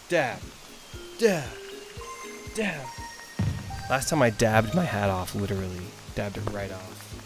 Dab. Dab. Dab. Last time I dabbed my hat off, literally. Dabbed it right off.